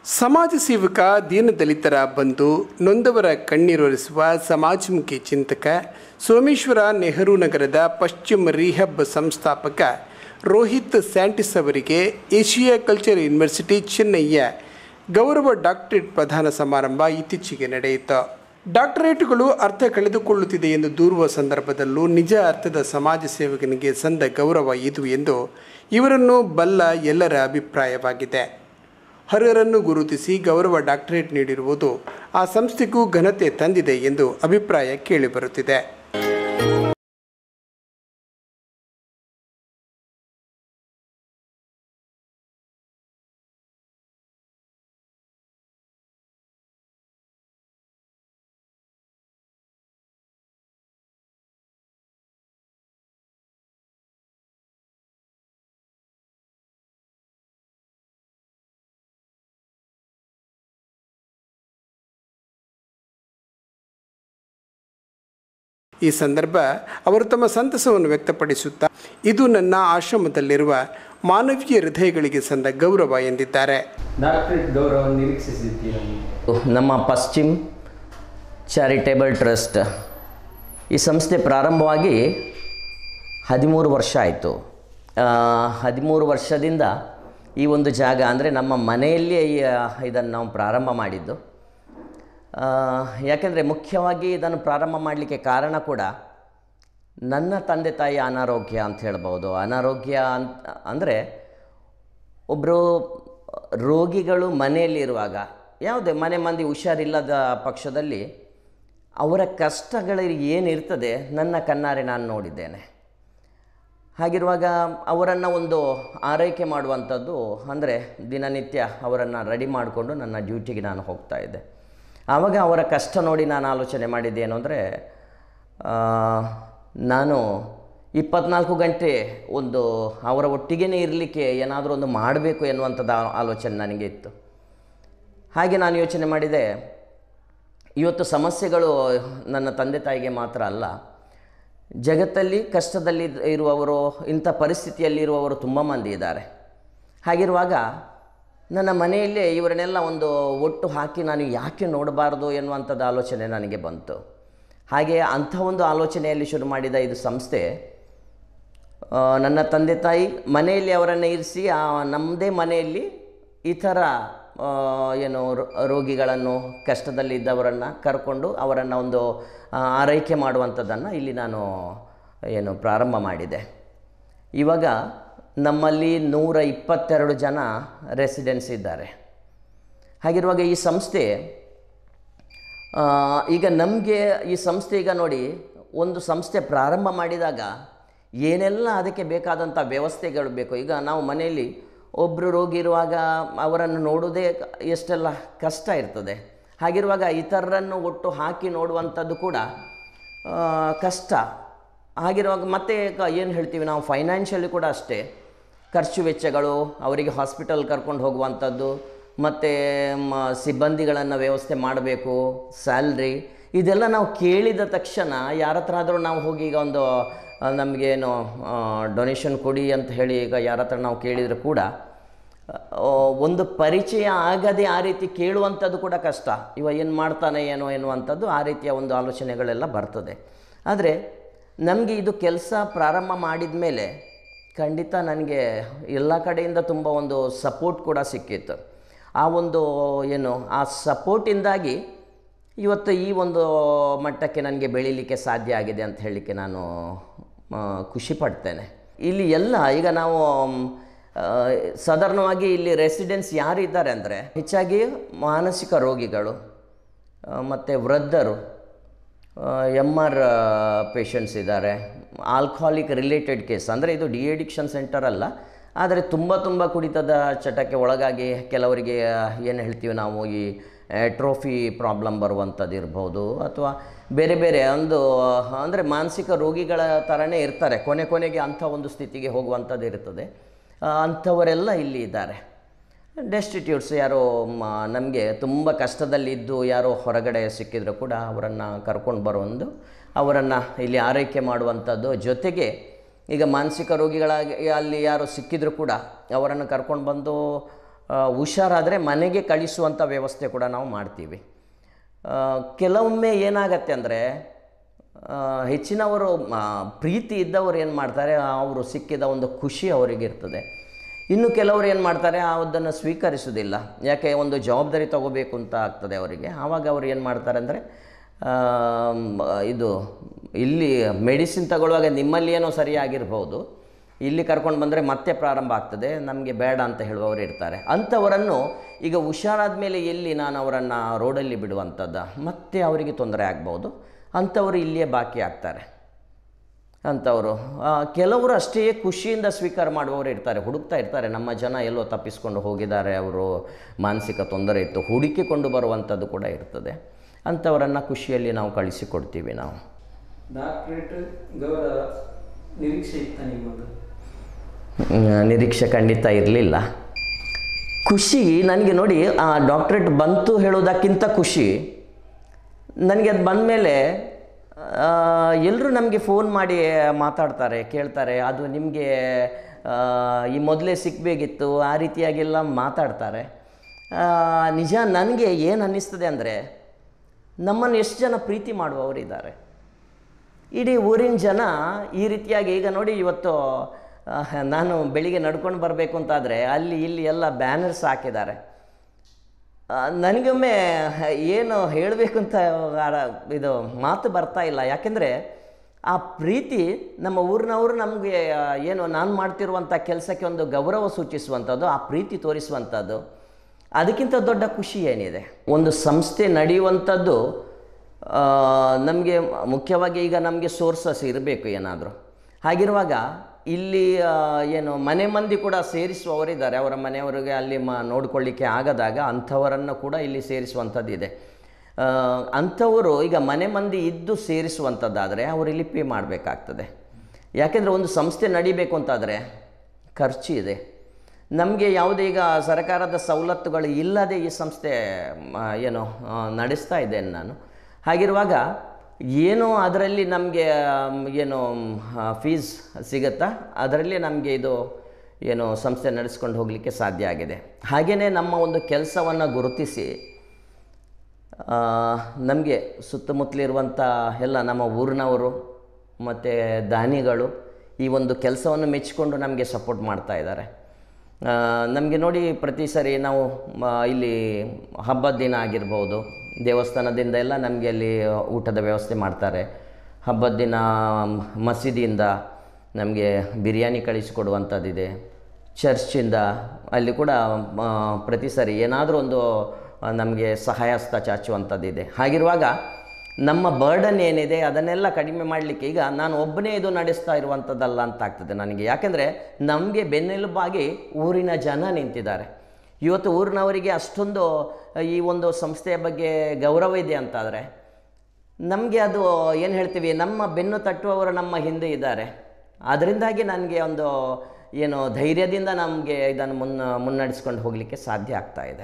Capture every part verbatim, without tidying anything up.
ಸಮಾಜ ಸೇವಕ ದೀನದಲಿತರ ಬಂಧು ನೊಂದವರ ಕಣ್ಣೀರೊರೆಸುವ ಸಮಾಜಮುಖಿ ಚಿಂತಕ ಸೋಮೇಶ್ವರ ನೆಹರು ನಗರದ ಪಶ್ಚಿಮ ರಿಹಬ್ ಸಂಸ್ಥಾಪಕ ರೋಹಿತ್ ಸ್ಯಾಂಟಿಸ್ ಅವರಿಗೆ ಏಷಿಯಾ ಕಲ್ಚರ್ ಯೂನಿವರ್ಸಿಟಿ ಚೆನ್ನೈಯ ಗೌರವ ಡಾಕ್ಟರೇಟ್ ಪ್ರದಾನ ಸಮಾರಂಭ ಇತ್ತೀಚೆಗೆ ನಡೆಯಿತು. ಡಾಕ್ಟರೇಟುಗಳು ಅರ್ಥ ಕಳೆದುಕೊಳ್ಳುತ್ತಿದೆ ಎಂದು ದೂರುವ ಸಂದರ್ಭದಲ್ಲೂ ನಿಜ ಅರ್ಥದ ಸಮಾಜ ಸೇವಕನಿಗೆ ಸಂದ ಗೌರವ ಇದು ಎಂದು ಇವರನ್ನು ಬಲ್ಲ ಎಲ್ಲರ ಅಭಿಪ್ರಾಯವಾಗಿದೆ. ಅರ್ಹರನ್ನು ಗುರುತಿಸಿ ಗೌರವ ಡಾಕ್ಟರೇಟ್ ನೀಡಿರುವುದು ಆ ಸಂಸ್ಥೆಗೂ ಘನತೆ ತಂದಿದೆ ಎಂದು ಅಭಿಪ್ರಾಯ ಕೇಳಿಬರುತ್ತಿದೆ. ಈ ಸಂದರ್ಭ ಅವರು ತಮ್ಮ ಸಂತಸವನ್ನು ವ್ಯಕ್ತಪಡಿಸುತ್ತಾ ಇದು ನನ್ನ ಆಶ್ರಮದಲ್ಲಿರುವ ಮಾನವೀಯ ಹೃದಯಗಳಿಗೆ ಸಂದ ಗೌರವ ಎಂದಿದ್ದಾರೆ. ಡಾಕ್ಟರೇಟ್ ಗೌರವ ನಿರೀಕ್ಷಿಸಿದ್ದೀರಾ? ನಮ್ಮ ಪಶ್ಚಿಮ್ ಚಾರಿಟೇಬಲ್ ಟ್ರಸ್ಟ್ ಈ ಸಂಸ್ಥೆ ಪ್ರಾರಂಭವಾಗಿ ಹದಿಮೂರು ವರ್ಷ ಆಯಿತು. ಹದಿಮೂರು ವರ್ಷದಿಂದ ಈ ಒಂದು ಜಾಗ ಅಂದರೆ ನಮ್ಮ ಮನೆಯಲ್ಲಿಯೇ ಇದನ್ನು ನಾವು ಪ್ರಾರಂಭ ಮಾಡಿದ್ದು. ಯಾಕೆಂದರೆ ಮುಖ್ಯವಾಗಿ ಇದನ್ನು ಪ್ರಾರಂಭ ಮಾಡಲಿಕ್ಕೆ ಕಾರಣ ಕೂಡ ನನ್ನ ತಂದೆ ತಾಯಿ ಅನಾರೋಗ್ಯ ಅಂತ ಹೇಳ್ಬೋದು. ಅನಾರೋಗ್ಯ ಅಂತ ಅಂದರೆ ಒಬ್ಬರು ರೋಗಿಗಳು ಮನೆಯಲ್ಲಿರುವಾಗ ಯಾವುದೇ ಮನೆ ಮಂದಿ ಹುಷಾರಿಲ್ಲದ ಪಕ್ಷದಲ್ಲಿ ಅವರ ಕಷ್ಟಗಳು ಏನಿರ್ತದೆ ನನ್ನ ಕಣ್ಣಾರೆ ನಾನು ನೋಡಿದ್ದೇನೆ. ಹಾಗಿರುವಾಗ ಅವರನ್ನು ಒಂದು ಆರೈಕೆ ಮಾಡುವಂಥದ್ದು ಅಂದರೆ ದಿನನಿತ್ಯ ಅವರನ್ನು ರೆಡಿ ಮಾಡಿಕೊಂಡು ನನ್ನ ಡ್ಯೂಟಿಗೆ ನಾನು ಹೋಗ್ತಾಯಿದ್ದೆ. ಆವಾಗ ಅವರ ಕಷ್ಟ ನೋಡಿ ನಾನು ಆಲೋಚನೆ ಮಾಡಿದ್ದೇನು ಅಂದರೆ ನಾನು ಇಪ್ಪತ್ನಾಲ್ಕು ಗಂಟೆ ಒಂದು ಅವರ ಒಟ್ಟಿಗೆ ಇರಲಿಕ್ಕೆ ಏನಾದರೂ ಒಂದು ಮಾಡಬೇಕು ಎನ್ನುವಂಥದ್ದು ಆಲೋಚನೆ ನನಗೆ ಇತ್ತು. ಹಾಗೆ ನಾನು ಯೋಚನೆ ಮಾಡಿದೆ, ಇವತ್ತು ಸಮಸ್ಯೆಗಳು ನನ್ನ ತಂದೆ ತಾಯಿಗೆ ಮಾತ್ರ ಅಲ್ಲ, ಜಗತ್ತಲ್ಲಿ ಕಷ್ಟದಲ್ಲಿ ಇರುವವರು, ಇಂಥ ಪರಿಸ್ಥಿತಿಯಲ್ಲಿರುವವರು ತುಂಬ ಮಂದಿ ಇದ್ದಾರೆ. ಹಾಗಿರುವಾಗ ನನ್ನ ಮನೆಯಲ್ಲೇ ಇವರನ್ನೆಲ್ಲ ಒಂದು ಒಟ್ಟು ಹಾಕಿ ನಾನು ಯಾಕೆ ನೋಡಬಾರ್ದು ಎನ್ನುವಂಥದ್ದು ಆಲೋಚನೆ ನನಗೆ ಬಂತು. ಹಾಗೆ ಅಂಥ ಒಂದು ಆಲೋಚನೆಯಲ್ಲಿ ಶುರು ಮಾಡಿದ ಇದು ಸಂಸ್ಥೆ. ನನ್ನ ತಂದೆ ತಾಯಿ ಮನೆಯಲ್ಲಿ ಅವರನ್ನು ಇರಿಸಿ ಆ ನಮ್ಮದೇ ಮನೆಯಲ್ಲಿ ಈ ಥರ ಏನು ರೋಗಿಗಳನ್ನು ಕಷ್ಟದಲ್ಲಿದ್ದವರನ್ನು ಕರ್ಕೊಂಡು ಅವರನ್ನು ಒಂದು ಆರೈಕೆ ಮಾಡುವಂಥದ್ದನ್ನು ಇಲ್ಲಿ ನಾನು ಏನು ಪ್ರಾರಂಭ ಮಾಡಿದೆ. ಇವಾಗ ನಮ್ಮಲ್ಲಿ ನೂರ ಇಪ್ಪತ್ತೆರಡು ಜನ ರೆಸಿಡೆನ್ಸ್ ಇದ್ದಾರೆ. ಹಾಗಿರುವಾಗ ಈ ಸಂಸ್ಥೆ ಈಗ ನಮಗೆ ಈ ಸಂಸ್ಥೆ ಈಗ ನೋಡಿ, ಒಂದು ಸಂಸ್ಥೆ ಪ್ರಾರಂಭ ಮಾಡಿದಾಗ ಏನೆಲ್ಲ ಅದಕ್ಕೆ ಬೇಕಾದಂಥ ವ್ಯವಸ್ಥೆಗಳು ಬೇಕು. ಈಗ ನಾವು ಮನೆಯಲ್ಲಿ ಒಬ್ಬರು ರೋಗಿ ಇರುವಾಗ ಅವರನ್ನು ನೋಡೋದೇ ಎಷ್ಟೆಲ್ಲ ಕಷ್ಟ ಇರ್ತದೆ. ಹಾಗಿರುವಾಗ ಇತರರನ್ನು ಒಟ್ಟು ಹಾಕಿ ನೋಡುವಂಥದ್ದು ಕೂಡ ಕಷ್ಟ. ಹಾಗಿರುವಾಗ ಮತ್ತೆ ಏನು ಹೇಳ್ತೀವಿ ನಾವು ಫೈನಾನ್ಷಿಯಲಿ ಕೂಡ ಅಷ್ಟೇ ಖರ್ಚು ವೆಚ್ಚಗಳು, ಅವರಿಗೆ ಹಾಸ್ಪಿಟಲ್ ಕರ್ಕೊಂಡು ಹೋಗುವಂಥದ್ದು, ಮತ್ತು ಸಿಬ್ಬಂದಿಗಳನ್ನು ವ್ಯವಸ್ಥೆ ಮಾಡಬೇಕು, ಸ್ಯಾಲ್ರಿ, ಇದೆಲ್ಲ ನಾವು ಕೇಳಿದ ತಕ್ಷಣ ಯಾರ ಹತ್ರ ಆದರೂ ನಾವು ಹೋಗಿ ಈಗ ಒಂದು ನಮಗೇನು ಡೊನೇಷನ್ ಕೊಡಿ ಅಂತ ಹೇಳಿ ಈಗ ಯಾರ ಹತ್ರ ನಾವು ಕೇಳಿದರೂ ಕೂಡ ಒಂದು ಪರಿಚಯ ಆಗದೆ ಆ ರೀತಿ ಕೇಳುವಂಥದ್ದು ಕೂಡ ಕಷ್ಟ. ಇವ ಏನು ಮಾಡ್ತಾನೆ ಏನೋ ಎನ್ನುವಂಥದ್ದು ಆ ರೀತಿಯ ಒಂದು ಆಲೋಚನೆಗಳೆಲ್ಲ ಬರ್ತದೆ. ಆದರೆ ನಮಗೆ ಇದು ಕೆಲಸ ಪ್ರಾರಂಭ ಮಾಡಿದ ಮೇಲೆ ಖಂಡಿತ ನನಗೆ ಎಲ್ಲ ಕಡೆಯಿಂದ ತುಂಬ ಒಂದು ಸಪೋರ್ಟ್ ಕೂಡ ಸಿಕ್ಕಿತ್ತು. ಆ ಒಂದು ಏನು ಆ ಸಪೋರ್ಟಿಂದಾಗಿ ಇವತ್ತು ಈ ಒಂದು ಮಟ್ಟಕ್ಕೆ ನನಗೆ ಬೆಳೀಲಿಕ್ಕೆ ಸಾಧ್ಯ ಆಗಿದೆ ಅಂತ ಹೇಳಲಿಕ್ಕೆ ನಾನು ಖುಷಿ ಪಡ್ತೇನೆ. ಇಲ್ಲಿ ಎಲ್ಲ ಈಗ ನಾವು ಸಾಧಾರಣವಾಗಿ ಇಲ್ಲಿ ರೆಸಿಡೆನ್ಸ್ ಯಾರಿದ್ದಾರೆ ಅಂದರೆ ಹೆಚ್ಚಾಗಿ ಮಾನಸಿಕ ರೋಗಿಗಳು ಮತ್ತು ವೃದ್ಧರು, ಎಮ್ ಆರ್ ಪೇಷಂಟ್ಸ್ ಇದ್ದಾರೆ, ಆಲ್ಕೋಹಾಲಿಕ್ ರಿಲೇಟೆಡ್ ಕೇಸ್ ಅಂದರೆ ಇದು ಡಿ ಅಡಿಕ್ಷನ್ ಸೆಂಟರ್ ಅಲ್ಲ, ಆದರೆ ತುಂಬ ತುಂಬ ಕುಡಿತದ ಚಟಕ್ಕೆ ಒಳಗಾಗಿ ಕೆಲವರಿಗೆ ಏನು ಹೇಳ್ತೀವಿ ನಾವು ಈ ಟ್ರೋಫಿ ಪ್ರಾಬ್ಲಮ್ ಬರುವಂಥದ್ದು ಇರ್ಬೋದು, ಅಥವಾ ಬೇರೆ ಬೇರೆ ಒಂದು ಅಂದರೆ ಮಾನಸಿಕ ರೋಗಿಗಳ ಥರನೇ ಇರ್ತಾರೆ, ಕೊನೆ ಕೊನೆಗೆ ಅಂಥ ಒಂದು ಸ್ಥಿತಿಗೆ ಹೋಗುವಂಥದ್ದು ಇರ್ತದೆ. ಅಂಥವರೆಲ್ಲ ಇಲ್ಲಿ ಇದ್ದಾರೆ. ಡೆಸ್ಟಿಟ್ಯೂಟ್ಸ್ ಯಾರೋ ನಮಗೆ ತುಂಬ ಕಷ್ಟದಲ್ಲಿದ್ದು ಯಾರೋ ಹೊರಗಡೆ ಸಿಕ್ಕಿದ್ರು ಕೂಡ ಅವರನ್ನು ಕರ್ಕೊಂಡು ಬರೋದು, ಅವರನ್ನು ಇಲ್ಲಿ ಆರೈಕೆ ಮಾಡುವಂಥದ್ದು. ಜೊತೆಗೆ ಈಗ ಮಾನಸಿಕ ರೋಗಿಗಳಾಗಿ ಅಲ್ಲಿ ಯಾರು ಸಿಕ್ಕಿದ್ರು ಕೂಡ ಅವರನ್ನು ಕರ್ಕೊಂಡು ಬಂದು ಹುಷಾರಾದರೆ ಮನೆಗೆ ಕಳಿಸುವಂಥ ವ್ಯವಸ್ಥೆ ಕೂಡ ನಾವು ಮಾಡ್ತೀವಿ. ಕೆಲವೊಮ್ಮೆ ಏನಾಗತ್ತೆ ಅಂದರೆ ಹೆಚ್ಚಿನವರು ಪ್ರೀತಿ ಇದ್ದವರು ಏನು ಮಾಡ್ತಾರೆ, ಅವರು ಸಿಕ್ಕಿದ ಒಂದು ಖುಷಿ ಅವರಿಗಿರ್ತದೆ. ಇನ್ನು ಕೆಲವರು ಏನು ಮಾಡ್ತಾರೆ, ಅದನ್ನು ಸ್ವೀಕರಿಸೋದಿಲ್ಲ. ಯಾಕೆ, ಒಂದು ಜವಾಬ್ದಾರಿ ತಗೋಬೇಕು ಅಂತ ಆಗ್ತದೆ ಅವರಿಗೆ. ಆವಾಗ ಅವ್ರು ಏನು ಮಾಡ್ತಾರೆ ಅಂದರೆ, ಇದು ಇಲ್ಲಿ ಮೆಡಿಸಿನ್ ತಗೊಳ್ಳುವಾಗ ನಿಮ್ಮಲ್ಲಿ ಏನೋ ಸರಿಯಾಗಿರ್ಬೋದು, ಇಲ್ಲಿ ಕರ್ಕೊಂಡು ಬಂದರೆ ಮತ್ತೆ ಪ್ರಾರಂಭ ಆಗ್ತದೆ, ನಮಗೆ ಬೇಡ ಅಂತ ಹೇಳುವವರು ಇರ್ತಾರೆ. ಅಂಥವರನ್ನು ಈಗ ಹುಷಾರಾದ ಮೇಲೆ ಎಲ್ಲಿ ನಾನು ಅವರನ್ನು ರೋಡಲ್ಲಿ ಬಿಡುವಂಥದ್ದು, ಮತ್ತೆ ಅವರಿಗೆ ತೊಂದರೆ ಆಗ್ಬೋದು. ಅಂಥವರು ಇಲ್ಲಿಯೇ ಬಾಕಿ ಆಗ್ತಾರೆ. ಅಂಥವರು ಕೆಲವರು ಅಷ್ಟೇ ಖುಷಿಯಿಂದ ಸ್ವೀಕಾರ ಮಾಡುವವರು ಇರ್ತಾರೆ, ಹುಡುಕ್ತಾ ಇರ್ತಾರೆ. ನಮ್ಮ ಜನ ಎಲ್ಲೋ ತಪ್ಪಿಸ್ಕೊಂಡು ಹೋಗಿದ್ದಾರೆ, ಅವರು ಮಾನಸಿಕ ತೊಂದರೆ ಇತ್ತು, ಹುಡುಕಿಕೊಂಡು ಬರುವಂಥದ್ದು ಕೂಡ ಇರ್ತದೆ. ಅಂಥವರನ್ನು ಖುಷಿಯಲ್ಲಿ ನಾವು ಕಳಿಸಿಕೊಡ್ತೀವಿ. ನಾವು ಡಾಕ್ಟ್ರೇಟ್ ಗೌರವ ನಿರೀಕ್ಷೆ ಇತ್ತ ನಿಮ್ಮದು? ನಿರೀಕ್ಷೆ ಖಂಡಿತ ಇರಲಿಲ್ಲ. ಖುಷಿ ನನಗೆ ನೋಡಿ, ಆ ಡಾಕ್ಟ್ರೇಟ್ ಬಂತು ಹೇಳೋದಕ್ಕಿಂತ ಖುಷಿ ನನಗೆ ಅದು ಬಂದ ಮೇಲೆ ಎಲ್ಲರೂ ನಮಗೆ ಫೋನ್ ಮಾಡಿ ಮಾತಾಡ್ತಾರೆ, ಕೇಳ್ತಾರೆ, ಅದು ನಿಮಗೆ ಈ ಮೊದಲೇ ಸಿಕ್ಕಬೇಕಿತ್ತು, ಆ ರೀತಿಯಾಗೆಲ್ಲ ಮಾತಾಡ್ತಾರೆ. ನಿಜ ನನಗೆ ಏನು ಅನ್ನಿಸ್ತದೆ ಅಂದರೆ, ನಮ್ಮನ್ನು ಎಷ್ಟು ಜನ ಪ್ರೀತಿ ಮಾಡುವವರಿದ್ದಾರೆ. ಇಡೀ ಊರಿನ ಜನ ಈ ರೀತಿಯಾಗಿ, ಈಗ ನೋಡಿ ಇವತ್ತು ನಾನು ಬೆಳಿಗ್ಗೆ ನಡ್ಕೊಂಡು ಬರಬೇಕು ಅಂತಾದರೆ ಅಲ್ಲಿ ಇಲ್ಲಿ ಎಲ್ಲ ಬ್ಯಾನರ್ಸ್ ಹಾಕಿದ್ದಾರೆ. ನನಗೊಮ್ಮೆ ಏನು ಹೇಳಬೇಕು ಅಂತ ಇದು ಮಾತು ಬರ್ತಾ ಇಲ್ಲ. ಯಾಕೆಂದರೆ ಆ ಪ್ರೀತಿ ನಮ್ಮ ಊರಿನವರು ನಮಗೆ ಏನು ನಾನು ಮಾಡ್ತಿರುವಂಥ ಕೆಲಸಕ್ಕೆ ಒಂದು ಗೌರವ ಸೂಚಿಸುವಂಥದ್ದು, ಆ ಪ್ರೀತಿ ತೋರಿಸುವಂಥದ್ದು, ಅದಕ್ಕಿಂತ ದೊಡ್ಡ ಖುಷಿ ಏನಿದೆ? ಒಂದು ಸಂಸ್ಥೆ ನಡೆಯುವಂಥದ್ದು ನಮಗೆ ಮುಖ್ಯವಾಗಿ ಈಗ ನಮಗೆ ಸೋರ್ಸಸ್ ಇರಬೇಕು ಏನಾದರೂ. ಹಾಗಿರುವಾಗ ಇಲ್ಲಿ ಏನು ಮನೆ ಮಂದಿ ಕೂಡ ಸೇರಿಸುವವರಿದ್ದಾರೆ, ಅವರ ಮನೆಯವರಿಗೆ ಅಲ್ಲಿ ಮ ನೋಡ್ಕೊಳ್ಳಿಕ್ಕೆ ಆಗದಾಗ ಅಂಥವರನ್ನು ಕೂಡ ಇಲ್ಲಿ ಸೇರಿಸುವಂಥದ್ದಿದೆ. ಅಂಥವರು ಈಗ ಮನೆ ಮಂದಿ ಇದ್ದು ಸೇರಿಸುವಂಥದ್ದಾದರೆ ಅವರು ಇಲ್ಲಿ ಪೇ ಮಾಡಬೇಕಾಗ್ತದೆ. ಯಾಕೆಂದರೆ ಒಂದು ಸಂಸ್ಥೆ ನಡಿಬೇಕು ಅಂತಾದರೆ ಖರ್ಚು ಇದೆ. ನಮಗೆ ಯಾವುದೇ ಈಗ ಸರ್ಕಾರದ ಸವಲತ್ತುಗಳು ಇಲ್ಲದೆ ಈ ಸಂಸ್ಥೆ ಏನು ನಡೆಸ್ತಾ ಇದ್ದೇನೆ ನಾನು. ಹಾಗಿರುವಾಗ ಏನೋ ಅದರಲ್ಲಿ ನಮಗೆ ಏನು ಫೀಸ್ ಸಿಗುತ್ತಾ, ಅದರಲ್ಲಿ ನಮಗೆ ಇದು ಏನು ಸಂಸ್ಥೆ ನಡೆಸ್ಕೊಂಡು ಹೋಗಲಿಕ್ಕೆ ಸಾಧ್ಯ ಆಗಿದೆ. ಹಾಗೆಯೇ ನಮ್ಮ ಒಂದು ಕೆಲಸವನ್ನು ಗುರುತಿಸಿ ನಮಗೆ ಸುತ್ತಮುತ್ತಲಿರುವಂಥ ಎಲ್ಲ ನಮ್ಮ ಊರಿನವರು ಮತ್ತು ದಾನಿಗಳು ಈ ಒಂದು ಕೆಲಸವನ್ನು ಮೆಚ್ಚಿಕೊಂಡು ನಮಗೆ ಸಪೋರ್ಟ್ ಮಾಡ್ತಾ ಇದ್ದಾರೆ. ನಮಗೆ ನೋಡಿ, ಪ್ರತಿ ಸರಿ ನಾವು ಇಲ್ಲಿ ಹಬ್ಬದ ದಿನ ಆಗಿರ್ಬೋದು, ದೇವಸ್ಥಾನದಿಂದ ಎಲ್ಲ ನಮಗೆ ಅಲ್ಲಿ ಊಟದ ವ್ಯವಸ್ಥೆ ಮಾಡ್ತಾರೆ. ಹಬ್ಬದ ದಿನ ಮಸೀದಿಯಿಂದ ನಮಗೆ ಬಿರಿಯಾನಿ ಕಳಿಸಿಕೊಡುವಂಥದ್ದಿದೆ. ಚರ್ಚಿಂದ ಅಲ್ಲಿ ಕೂಡ ಪ್ರತಿ ಸರಿ ಏನಾದರೂ ಒಂದು ನಮಗೆ ಸಹಾಯಹಸ್ತ ಚಾಚುವಂಥದ್ದಿದೆ. ಹಾಗಿರುವಾಗ ನಮ್ಮ ಬರ್ಡನ್ ಏನಿದೆ ಅದನ್ನೆಲ್ಲ ಕಡಿಮೆ ಮಾಡಲಿಕ್ಕೆ ಈಗ ನಾನು ಒಬ್ಬನೇ ಇದು ನಡೆಸ್ತಾ ಇರುವಂಥದ್ದಲ್ಲ ಅಂತ ಆಗ್ತದೆ ನನಗೆ. ಯಾಕೆಂದರೆ ನಮಗೆ ಬೆನ್ನೆಲುಬಾಗಿ ಊರಿನ ಜನ ನಿಂತಿದ್ದಾರೆ. ಇವತ್ತು ಊರಿನವರಿಗೆ ಅಷ್ಟೊಂದು ಈ ಒಂದು ಸಂಸ್ಥೆಯ ಬಗ್ಗೆ ಗೌರವ ಇದೆ ಅಂತಾದರೆ ನಮಗೆ ಅದು ಏನು ಹೇಳ್ತೀವಿ, ನಮ್ಮ ಬೆನ್ನು ತಟ್ಟುವವರು ನಮ್ಮ ಹಿಂದೆ ಇದ್ದಾರೆ. ಅದರಿಂದಾಗಿ ನನಗೆ ಒಂದು ಏನು ಧೈರ್ಯದಿಂದ ನಮಗೆ ಇದನ್ನು ಮುನ್ನ ಮುನ್ನಡೆಸ್ಕೊಂಡು ಹೋಗಲಿಕ್ಕೆ ಸಾಧ್ಯ ಆಗ್ತಾ ಇದೆ.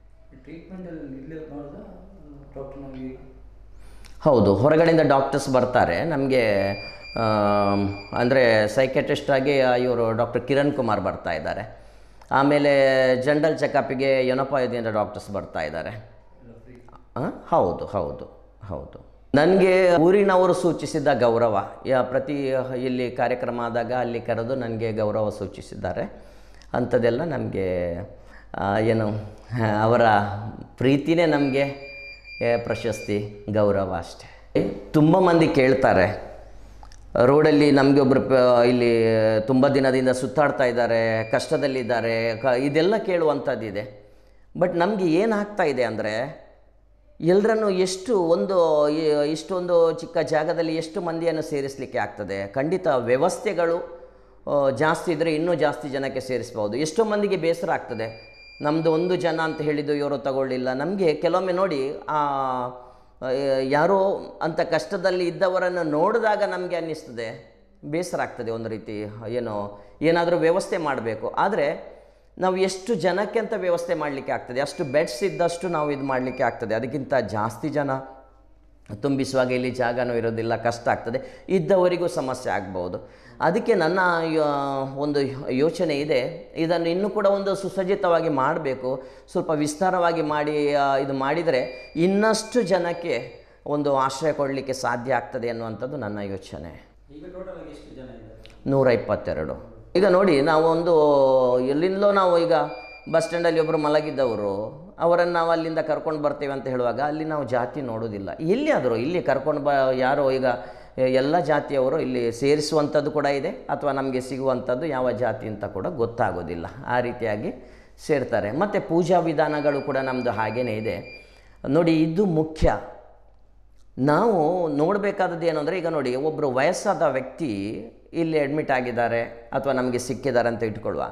ಹೌದು, ಹೊರಗಡೆಯಿಂದ ಡಾಕ್ಟರ್ಸ್ ಬರ್ತಾರೆ ನಮಗೆ. ಅಂದರೆ ಸೈಕೆಟ್ರಿಸ್ಟಾಗಿ ಇವರು ಡಾಕ್ಟರ್ ಕಿರಣ್ ಕುಮಾರ್ ಬರ್ತಾ ಇದ್ದಾರೆ. ಆಮೇಲೆ ಜನರಲ್ ಚೆಕಪ್ಪಿಗೆ ಯೊನಪಾಯದಿಂದ ಡಾಕ್ಟರ್ಸ್ ಬರ್ತಾ ಇದ್ದಾರೆ. ಹೌದು ಹೌದು ಹೌದು ನನಗೆ ಊರಿನವರು ಸೂಚಿಸಿದ ಗೌರವ, ಯಾ ಪ್ರತಿ ಇಲ್ಲಿ ಕಾರ್ಯಕ್ರಮ ಆದಾಗ ಅಲ್ಲಿ ಕರೆದು ನನಗೆ ಗೌರವ ಸೂಚಿಸಿದ್ದಾರೆ. ಅಂಥದ್ದೆಲ್ಲ ನಮಗೆ ಏನು ಅವರ ಪ್ರೀತಿನೇ ನಮಗೆ ಪ್ರಶಸ್ತಿ, ಗೌರವ ಅಷ್ಟೇ. ತುಂಬ ಮಂದಿ ಕೇಳ್ತಾರೆ, ರೋಡಲ್ಲಿ ನಮಗೆ ಒಬ್ಬರು ಇಲ್ಲಿ ತುಂಬ ದಿನದಿಂದ ಸುತ್ತಾಡ್ತಾ ಇದ್ದಾರೆ, ಕಷ್ಟದಲ್ಲಿದ್ದಾರೆ, ಕ ಇದೆಲ್ಲ ಕೇಳುವಂಥದ್ದಿದೆ. ಬಟ್ ನಮಗೆ ಏನಾಗ್ತಾ ಇದೆ ಅಂದರೆ, ಎಲ್ಲರನ್ನು ಎಷ್ಟು ಒಂದು ಇಷ್ಟೊಂದು ಚಿಕ್ಕ ಜಾಗದಲ್ಲಿ ಎಷ್ಟು ಮಂದಿಯನ್ನು ಸೇರಿಸಲಿಕ್ಕೆ ಆಗ್ತದೆ? ಖಂಡಿತ ವ್ಯವಸ್ಥೆಗಳು ಜಾಸ್ತಿ ಇದ್ದರೆ ಇನ್ನೂ ಜಾಸ್ತಿ ಜನಕ್ಕೆ ಸೇರಿಸ್ಬೋದು. ಎಷ್ಟೋ ಮಂದಿಗೆ ಬೇಸರ ಆಗ್ತದೆ, ನಮ್ಮದು ಒಂದು ಜನ ಅಂತ ಹೇಳಿದ್ದು ಇವರು ತಗೊಳ್ಳಿಲ್ಲ. ನಮಗೆ ಕೆಲವೊಮ್ಮೆ ನೋಡಿ, ಯಾರೋ ಅಂಥ ಕಷ್ಟದಲ್ಲಿ ಇದ್ದವರನ್ನು ನೋಡಿದಾಗ ನಮಗೆ ಅನ್ನಿಸ್ತದೆ, ಬೇಸರ ಆಗ್ತದೆ ಒಂದು ರೀತಿ. ಏನೋ ಏನಾದರೂ ವ್ಯವಸ್ಥೆ ಮಾಡಬೇಕು, ಆದರೆ ನಾವು ಎಷ್ಟು ಜನಕ್ಕೆ ಅಂತ ವ್ಯವಸ್ಥೆ ಮಾಡಲಿಕ್ಕೆ ಆಗ್ತದೆ, ಅಷ್ಟು ಬೆಡ್ಸ್ ಇದ್ದಷ್ಟು ನಾವು ಇದು ಮಾಡಲಿಕ್ಕೆ ಆಗ್ತದೆ. ಅದಕ್ಕಿಂತ ಜಾಸ್ತಿ ಜನ ತುಂಬಿಸುವಾಗ ಇಲ್ಲಿ ಜಾಗನೂ ಇರೋದಿಲ್ಲ, ಕಷ್ಟ ಆಗ್ತದೆ, ಇದ್ದವರಿಗೂ ಸಮಸ್ಯೆ ಆಗ್ಬೋದು. ಅದಕ್ಕೆ ನನ್ನ ಒಂದು ಯೋಚನೆ ಇದೆ, ಇದನ್ನು ಇನ್ನೂ ಕೂಡ ಒಂದು ಸುಸಜ್ಜಿತವಾಗಿ ಮಾಡಬೇಕು, ಸ್ವಲ್ಪ ವಿಸ್ತಾರವಾಗಿ ಮಾಡಿ ಇದು ಮಾಡಿದರೆ ಇನ್ನಷ್ಟು ಜನಕ್ಕೆ ಒಂದು ಆಶ್ರಯ ಕೊಡಲಿಕ್ಕೆ ಸಾಧ್ಯ ಆಗ್ತದೆ ಅನ್ನುವಂಥದ್ದು ನನ್ನ ಯೋಚನೆ. ಈಗ ಟೋಟಲ್ ಆಗಿ ಎಷ್ಟು ಜನ ಇದ್ದಾರೆ? ನೂರ ಇಪ್ಪತ್ತೆರಡು. ಈಗ ನೋಡಿ, ನಾವು ಒಂದು ಎಲ್ಲಿಂದಲೋ ನಾವು ಈಗ ಬಸ್ ಸ್ಟ್ಯಾಂಡಲ್ಲಿ ಒಬ್ಬರು ಮಲಗಿದ್ದವರು, ಅವರನ್ನು ನಾವು ಅಲ್ಲಿಂದ ಕರ್ಕೊಂಡು ಬರ್ತೀವಿ ಅಂತ ಹೇಳುವಾಗ ಅಲ್ಲಿ ನಾವು ಜಾತಿ ನೋಡೋದಿಲ್ಲ. ಎಲ್ಲಿಯಾದರೂ ಇಲ್ಲಿ ಕರ್ಕೊಂಡು ಬ ಯಾರೋ ಈಗ ಎಲ್ಲ ಜಾತಿಯವರು ಇಲ್ಲಿ ಸೇರಿಸುವಂಥದ್ದು ಕೂಡ ಇದೆ, ಅಥವಾ ನಮಗೆ ಸಿಗುವಂಥದ್ದು ಯಾವ ಜಾತಿ ಅಂತ ಕೂಡ ಗೊತ್ತಾಗೋದಿಲ್ಲ. ಆ ರೀತಿಯಾಗಿ ಸೇರ್ತಾರೆ. ಮತ್ತು ಪೂಜಾ ವಿಧಾನಗಳು ಕೂಡ ನಮ್ಮದು ಹಾಗೇ ಇದೆ ನೋಡಿ. ಇದು ಮುಖ್ಯ. ನಾವು ನೋಡಬೇಕಾದದ್ದು ಏನು ಅಂದರೆ, ಈಗ ನೋಡಿ, ಒಬ್ಬರು ವಯಸ್ಸಾದ ವ್ಯಕ್ತಿ ಇಲ್ಲಿ ಅಡ್ಮಿಟ್ ಆಗಿದ್ದಾರೆ ಅಥವಾ ನಮಗೆ ಸಿಕ್ಕಿದ್ದಾರೆ ಅಂತ ಇಟ್ಕೊಳ್ಳುವ,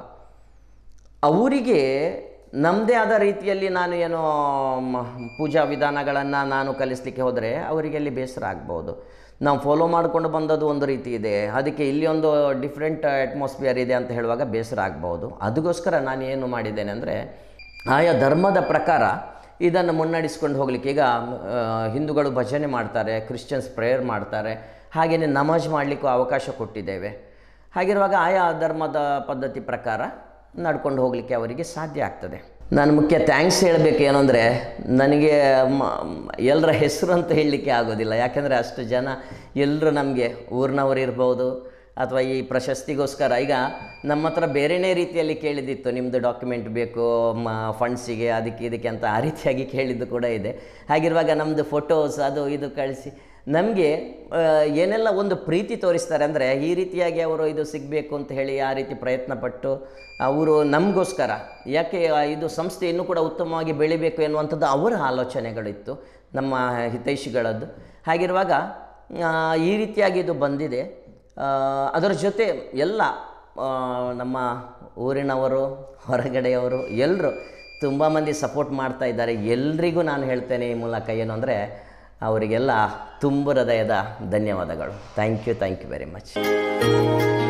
ಅವರಿಗೆ ನಮ್ಮದೇ ಆದ ರೀತಿಯಲ್ಲಿ ನಾನು ಏನೋ ಪೂಜಾ ವಿಧಾನಗಳನ್ನು ನಾನು ಕಲಿಸಲಿಕ್ಕೆ ಹೋದರೆ ಅವರಿಗೆ ಅಲ್ಲಿ ಬೇಸರ ಆಗ್ಬೋದು. ನಾವು ಫಾಲೋ ಮಾಡಿಕೊಂಡು ಬಂದದ್ದು ಒಂದು ರೀತಿ ಇದೆ, ಅದಕ್ಕೆ ಇಲ್ಲಿ ಒಂದು ಡಿಫ್ರೆಂಟ್ ಅಟ್ಮಾಸ್ಫಿಯರ್ ಇದೆ ಅಂತ ಹೇಳುವಾಗ ಬೇಸರ ಆಗ್ಬೋದು. ಅದಕ್ಕೋಸ್ಕರ ನಾನು ಏನು ಮಾಡಿದ್ದೇನೆ ಅಂದರೆ, ಆಯಾ ಧರ್ಮದ ಪ್ರಕಾರ ಇದನ್ನು ಮುನ್ನಡೆಸ್ಕೊಂಡು ಹೋಗಲಿಕ್ಕೆ, ಈಗ ಹಿಂದೂಗಳು ಭಜನೆ ಮಾಡ್ತಾರೆ, ಕ್ರಿಶ್ಚಿಯನ್ಸ್ ಪ್ರೇಯರ್ ಮಾಡ್ತಾರೆ, ಹಾಗೆಯೇ ನಮಾಜ್ ಮಾಡಲಿಕ್ಕೂ ಅವಕಾಶ ಕೊಟ್ಟಿದ್ದೇವೆ. ಹಾಗಿರುವಾಗ ಆಯಾ ಧರ್ಮದ ಪದ್ಧತಿ ಪ್ರಕಾರ ನಡ್ಕೊಂಡು ಹೋಗಲಿಕ್ಕೆ ಅವರಿಗೆ ಸಾಧ್ಯ ಆಗ್ತದೆ. ನಾನು ಮುಖ್ಯ ಥ್ಯಾಂಕ್ಸ್ ಹೇಳಬೇಕು ಏನು ಅಂದರೆ, ನನಗೆ ಎಲ್ಲರ ಹೆಸರು ಅಂತ ಹೇಳಲಿಕ್ಕೆ ಆಗೋದಿಲ್ಲ, ಯಾಕೆಂದರೆ ಅಷ್ಟು ಜನ ಎಲ್ಲರೂ ನಮಗೆ ಊರಿನವರು ಇರ್ಬೋದು, ಅಥವಾ ಈ ಪ್ರಶಸ್ತಿಗೋಸ್ಕರ ಈಗ ನಮ್ಮ ಹತ್ರ ಬೇರೆಯೇ ರೀತಿಯಲ್ಲಿ ಕೇಳಿದ್ದಿತ್ತು, ನಿಮ್ಮದು ಡಾಕ್ಯುಮೆಂಟ್ ಬೇಕು ಮ ಫಂಡ್ಸಿಗೆ ಅದಕ್ಕೆ ಇದಕ್ಕೆ ಅಂತ ಆ ರೀತಿಯಾಗಿ ಕೇಳಿದ್ದು ಕೂಡ ಇದೆ. ಹಾಗಿರುವಾಗ ನಮ್ಮದು ಫೋಟೋಸ್ ಅದು ಇದು ಕಳಿಸಿ ನಮಗೆ ಏನೆಲ್ಲ ಒಂದು ಪ್ರೀತಿ ತೋರಿಸ್ತಾರೆ ಅಂದರೆ, ಈ ರೀತಿಯಾಗಿ ಅವರು ಇದು ಸಿಗಬೇಕು ಅಂತ ಹೇಳಿ ಆ ರೀತಿ ಪ್ರಯತ್ನಪಟ್ಟು ಅವರು ನಮಗೋಸ್ಕರ, ಯಾಕೆ ಇದು ಸಂಸ್ಥೆ ಇನ್ನೂ ಕೂಡ ಉತ್ತಮವಾಗಿ ಬೆಳಿಬೇಕು ಎನ್ನುವಂಥದ್ದು ಅವರ ಆಲೋಚನೆಗಳಿತ್ತು, ನಮ್ಮ ಹಿತೈಷಿಗಳದ್ದು. ಹಾಗಿರುವಾಗ ಈ ರೀತಿಯಾಗಿ ಇದು ಬಂದಿದೆ. ಅದರ ಜೊತೆ ಎಲ್ಲ ನಮ್ಮ ಊರಿನವರು, ಹೊರಗಡೆಯವರು ಎಲ್ಲರೂ ತುಂಬ ಮಂದಿ ಸಪೋರ್ಟ್ ಮಾಡ್ತಾ ಇದ್ದಾರೆ. ಎಲ್ರಿಗೂ ನಾನು ಹೇಳ್ತೇನೆ ಈ ಮೂಲಕ ಏನು ಅಂದರೆ, ಅವರಿಗೆಲ್ಲ ತುಂಬ ಹೃದಯದ ಧನ್ಯವಾದಗಳು. Thank you thank you very much.